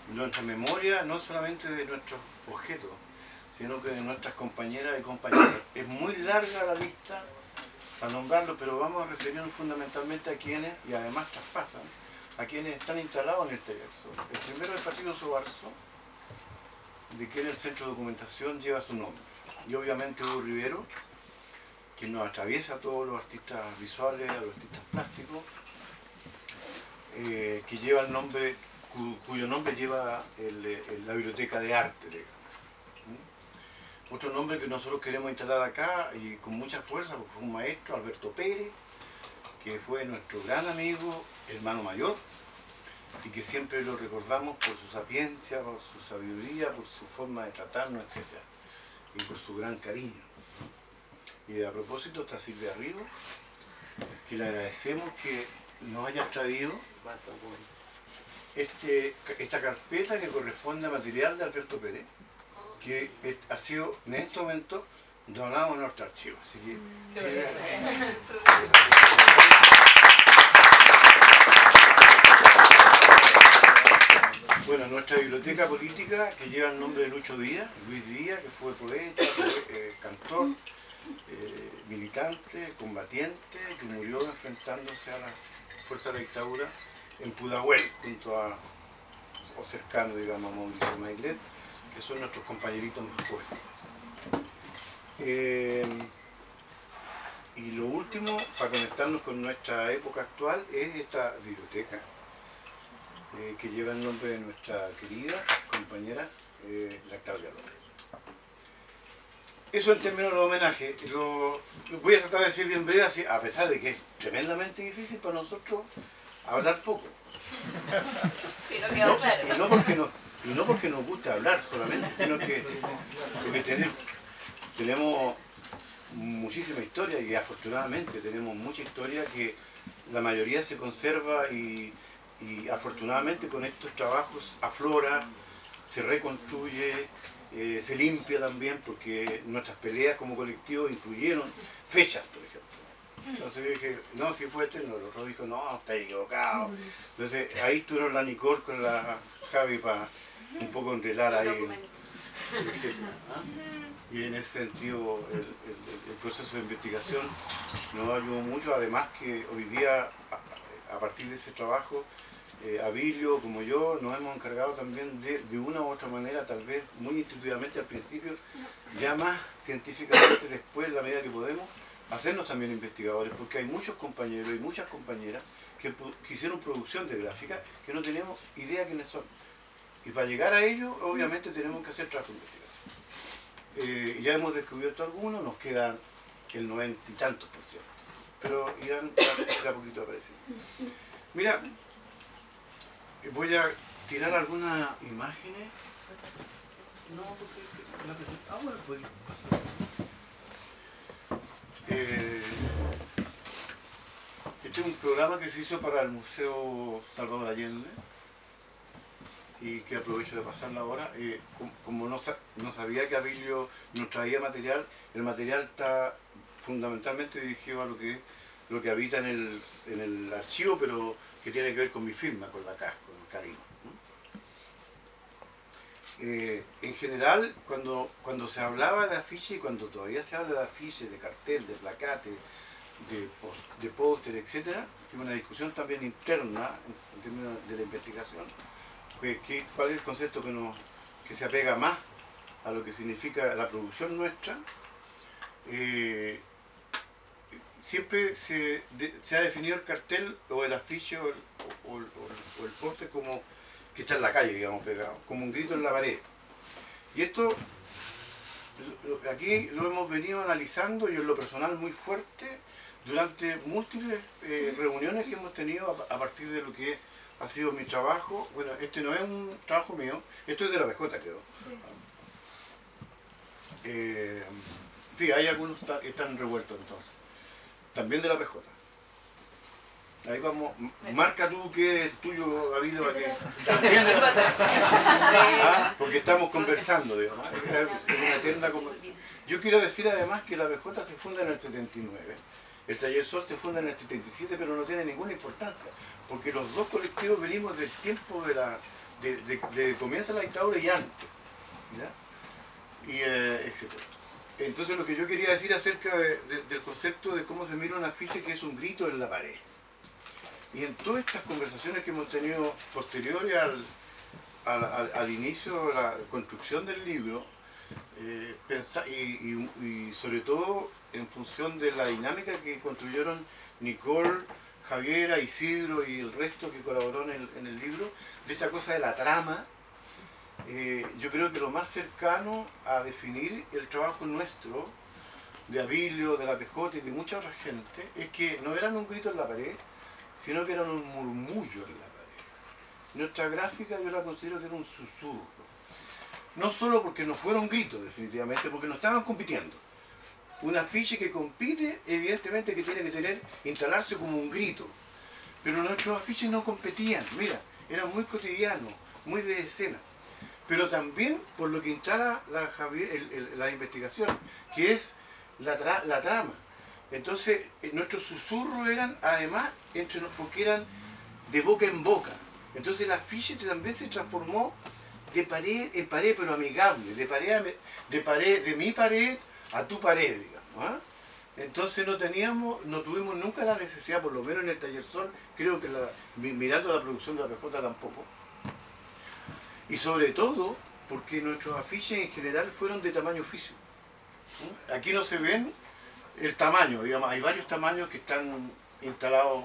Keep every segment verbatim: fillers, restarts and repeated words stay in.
nuestra memoria no solamente de nuestros objetos, sino que de nuestras compañeras y compañeros. Es muy larga la lista para nombrarlo, pero vamos a referirnos fundamentalmente a quienes, y además traspasan, a quienes están instalados en el taller. El primero es el Partido Sobarzo, de quien el Centro de Documentación lleva su nombre. Y obviamente Hugo Rivero, quien nos atraviesa a todos los artistas visuales, a los artistas plásticos, eh, que lleva el nombre, cu, cuyo nombre lleva el, el, la Biblioteca de Arte, digamos. ¿Mm? Otro nombre que nosotros queremos instalar acá, y con mucha fuerza, porque fue un maestro, Alberto Pérez, que fue nuestro gran amigo, hermano mayor, y que siempre lo recordamos por su sapiencia, por su sabiduría, por su forma de tratarnos, etcétera, y por su gran cariño. Y a propósito está Silvia Ríos, que le agradecemos que nos haya traído este, esta carpeta que corresponde a material de Alberto Pérez, que ha sido en este momento donado a nuestro archivo. Así que, sí, bueno, nuestra biblioteca política, que lleva el nombre de Lucho Díaz, Luis Díaz, que fue poeta, fue, eh, cantor, eh, militante, combatiente, que murió enfrentándose a la fuerza de la dictadura en Pudahuel, junto a, o cercano, digamos, a Mauricio Maiglet, que son nuestros compañeritos más jóvenes. Eh, y lo último, para conectarnos con nuestra época actual, es esta biblioteca, eh, que lleva el nombre de nuestra querida compañera, eh, la Claudia López. Eso en términos de homenaje. Lo, lo voy a tratar de decir bien breve, así, a pesar de que es tremendamente difícil para nosotros hablar poco. Sí, no quedó claro. Y no porque no, y no porque nos guste hablar solamente, sino que, porque tenemos, tenemos muchísima historia, y afortunadamente tenemos mucha historia que la mayoría se conserva, y, y afortunadamente con estos trabajos aflora, se reconstruye, eh, se limpia también, porque nuestras peleas como colectivo incluyeron fechas, por ejemplo. Entonces yo dije, no, si fue este, no, el otro dijo, no, está equivocado. Entonces ahí estuvieron la Nicole con la Javi para un poco enrelar ahí, etcétera, ¿ah? Y en ese sentido el, el, el proceso de investigación nos ayudó mucho, además que hoy día, a, a partir de ese trabajo, eh, Abilio, como yo, nos hemos encargado también de, de una u otra manera, tal vez muy intuitivamente al principio, ya más científicamente después, en la medida que podemos, hacernos también investigadores, porque hay muchos compañeros y muchas compañeras que, que hicieron producción de gráfica que no tenemos idea quiénes son. Y para llegar a ello, obviamente tenemos que hacer trabajo de investigación. Eh, ya hemos descubierto algunos, nos quedan el noventa y tantos por ciento, pero irán de a poquito apareciendo. Mira, voy a tirar algunas imágenes. No, porque la presentación. Ah, bueno, puede pasar. Eh, este es un programa que se hizo para el Museo Salvador Allende, y que aprovecho de pasarla ahora. Eh, como como no, no sabía que Abilio nos traía material, el material está fundamentalmente dirigido a lo que, lo que habita en el, en el archivo, pero que tiene que ver con mi firma, con la C A S, con el cariño, ¿no? Eh, en general, cuando, cuando se hablaba de afiche, y cuando todavía se habla de afiche, de cartel, de placate, de, post, de póster, etcétera, tiene una discusión también interna en, en términos de la investigación. Que, que, ¿Cuál es el concepto que, nos, que se apega más a lo que significa la producción nuestra? Eh, siempre se, de, se ha definido el cartel o el afiche o el, o, o, o el póster como que está en la calle, digamos, pegado, como un grito en la pared. Y esto, lo, aquí lo hemos venido analizando, y en lo personal muy fuerte, durante múltiples eh, reuniones que hemos tenido a, a partir de lo que ha sido mi trabajo. Bueno, este no es un trabajo mío, esto es de la P J, creo. Sí, eh, sí, hay algunos que están revueltos entonces. También de la P J. Ahí vamos, marca tú que es tuyo, Abilio, para que también de la... ¿Ah? Porque estamos conversando, digamos. Es una eterna conversación. Yo quiero decir además que la P J se funda en el setenta y nueve. El Taller Sol se funda en el setenta y siete, pero no tiene ninguna importancia, porque los dos colectivos venimos del tiempo de la, de, de, de comienza la dictadura y antes, ¿ya? Y eh, etcétera. Entonces lo que yo quería decir acerca de, de, del concepto de cómo se mira un afiche, que es un grito en la pared. Y en todas estas conversaciones que hemos tenido posteriores al, al, al, al inicio de la construcción del libro, eh, pensa, y, y, y sobre todo en función de la dinámica que construyeron Nicole, Javiera, Isidro y el resto que colaboró en el, en el libro, de esta cosa de la trama, eh, yo creo que lo más cercano a definir el trabajo nuestro, de Abilio, de la P J y de mucha otra gente, es que no eran un grito en la pared, sino que eran un murmullo en la pared. Nuestra gráfica yo la considero que era un susurro. No solo porque no fueron gritos, definitivamente, porque no estaban compitiendo. Un afiche que compite, evidentemente que tiene que tener, instalarse como un grito. Pero nuestros afiches no competían, mira, eran muy cotidianos, muy de escena. Pero también por lo que instala la, Javier, el, el, la investigación, que es la, tra, la trama. Entonces, nuestros susurros eran, además, entre porque eran de boca en boca. Entonces el afiche también se transformó de pared en pared, pero amigable, de pared, a, de pared, de mi pared a tu pared, digamos. ¿eh? Entonces no teníamos, no tuvimos nunca la necesidad, por lo menos en el Taller Sol, creo que la, mirando la producción de la P J tampoco. Y sobre todo, porque nuestros afiches en general fueron de tamaño oficio. ¿eh? Aquí no se ven el tamaño, digamos, hay varios tamaños que están instalados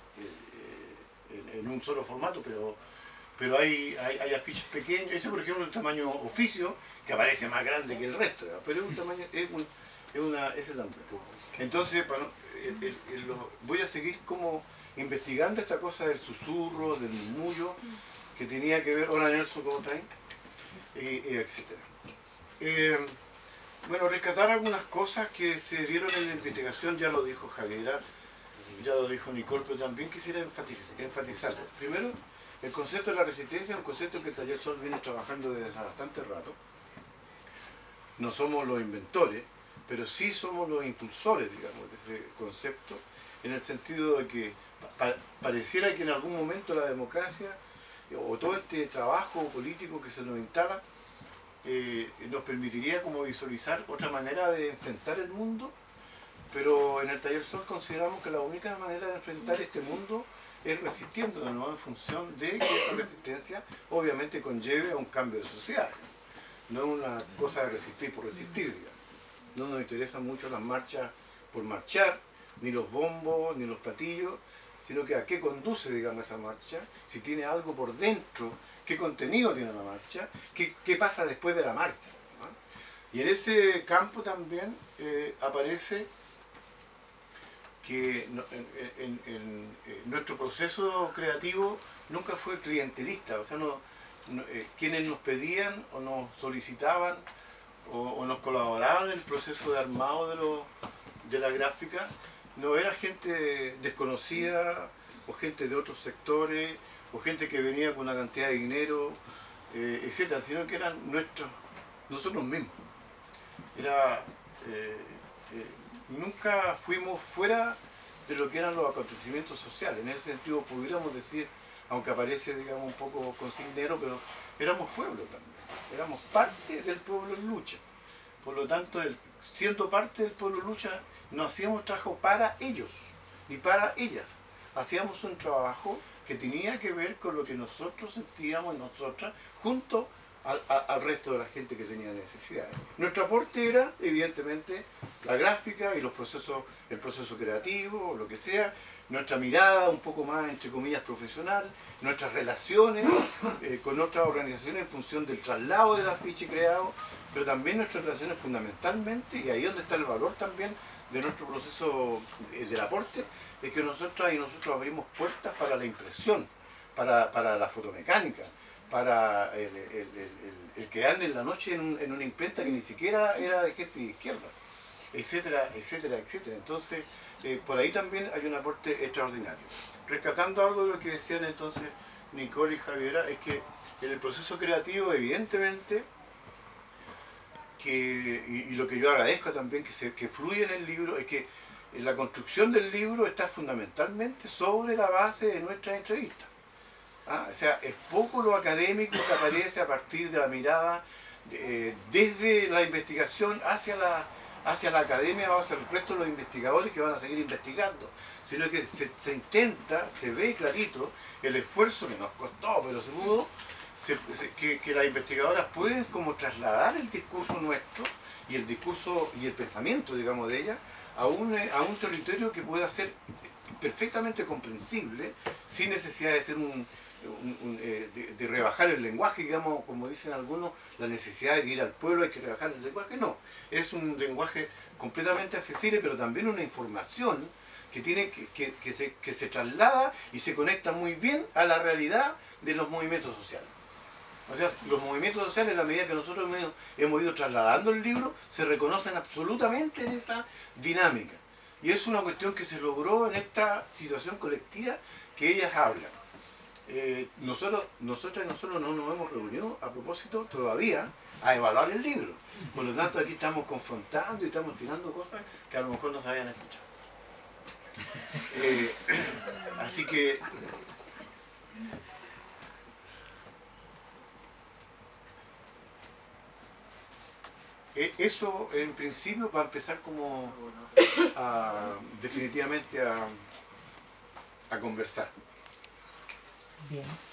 eh, en, en un solo formato, pero, pero hay, hay, hay afiches pequeños. Ese, por ejemplo, es un tamaño oficio, que aparece más grande que el resto, ¿no? Pero es un tamaño, es, un, es una, ese tamaño. Entonces, bueno, el, el, el, lo, voy a seguir como investigando esta cosa del susurro, del murmullo, que tenía que ver, hola Nelson, ¿cómo están? Eh, eh, etcétera. Eh, bueno, rescatar algunas cosas que se dieron en la investigación, ya lo dijo Javiera, ya lo dijo Nicole, pero también quisiera enfatizar, enfatizarlo. Primero, el concepto de la resistencia es un concepto que el Taller Sol viene trabajando desde hace bastante rato. No somos los inventores, pero sí somos los impulsores, digamos, de ese concepto, en el sentido de que pa pareciera que en algún momento la democracia, o todo este trabajo político que se nos instala, eh, nos permitiría como visualizar otra manera de enfrentar el mundo, pero en el Taller Sol consideramos que la única manera de enfrentar este mundo es resistiendo de nuevo en función de que esa resistencia obviamente conlleve a un cambio de sociedad. No es una cosa de resistir por resistir, digamos. No nos interesan mucho las marchas por marchar, ni los bombos, ni los platillos, sino que a qué conduce, digamos, esa marcha, si tiene algo por dentro, qué contenido tiene la marcha, qué, qué pasa después de la marcha, ¿no? Y en ese campo también eh, aparece que en, en, en, en nuestro proceso creativo nunca fue clientelista, o sea, no, no, eh, quienes nos pedían o nos solicitaban o, o nos colaboraban en el proceso de armado de, lo, de la gráfica, no era gente desconocida o gente de otros sectores o gente que venía con una cantidad de dinero, eh, etcétera, sino que eran nuestros, nosotros mismos. Era, eh, eh, nunca fuimos fuera de lo que eran los acontecimientos sociales. En ese sentido pudiéramos decir, aunque aparece, digamos, un poco consignero, pero éramos pueblo también. Éramos parte del pueblo en lucha. Por lo tanto, el, siendo parte del pueblo en lucha, no hacíamos trabajo para ellos, ni para ellas. Hacíamos un trabajo que tenía que ver con lo que nosotros sentíamos, nosotras, junto al, a, al resto de la gente que tenía necesidades. Nuestro aporte era, evidentemente, la gráfica y los procesos, el proceso creativo, o lo que sea, nuestra mirada un poco más, entre comillas, profesional, nuestras relaciones eh, con otras organizaciones en función del traslado del afiche creado, pero también nuestras relaciones fundamentalmente, y ahí es donde está el valor también de nuestro proceso del aporte, es que nosotros y nosotros abrimos puertas para la impresión, para, para la fotomecánica, para el, el, el, el, el quedarme en la noche en, un, en una imprenta que ni siquiera era de gente de izquierda, etcétera, etcétera, etcétera. Entonces, eh, por ahí también hay un aporte extraordinario. Rescatando algo de lo que decían entonces Nicole y Javiera, es que en el proceso creativo, evidentemente, que, y, y lo que yo agradezco también que, se, que fluye en el libro, es que la construcción del libro está fundamentalmente sobre la base de nuestras entrevistas. ¿ah? O sea, es poco lo académico que aparece a partir de la mirada eh, desde la investigación hacia la, hacia la academia o hacia el resto de los investigadores que van a seguir investigando, sino que se, se intenta, se ve clarito el esfuerzo que nos costó, pero se pudo, se, se, que, que las investigadoras pueden como trasladar el discurso nuestro y el discurso y el pensamiento, digamos, de ellas a un, a un territorio que pueda ser perfectamente comprensible sin necesidad de ser un, un, un eh, de, de rebajar el lenguaje, digamos, como dicen algunos, la necesidad de ir al pueblo hay que rebajar el lenguaje. No, es un lenguaje completamente accesible, pero también una información que tiene que, que, que, se, que se traslada y se conecta muy bien a la realidad de los movimientos sociales. O sea, los movimientos sociales, a la medida que nosotros hemos, hemos ido trasladando el libro, se reconocen absolutamente en esa dinámica. Y es una cuestión que se logró en esta situación colectiva que ellas hablan. Eh, nosotros, nosotros y nosotros no nos hemos reunido a propósito todavía a evaluar el libro. Por lo tanto, aquí estamos confrontando y estamos tirando cosas que a lo mejor no se habían escuchado. Eh, así que... Eso en principio va a empezar como a, definitivamente a, a conversar. Bien.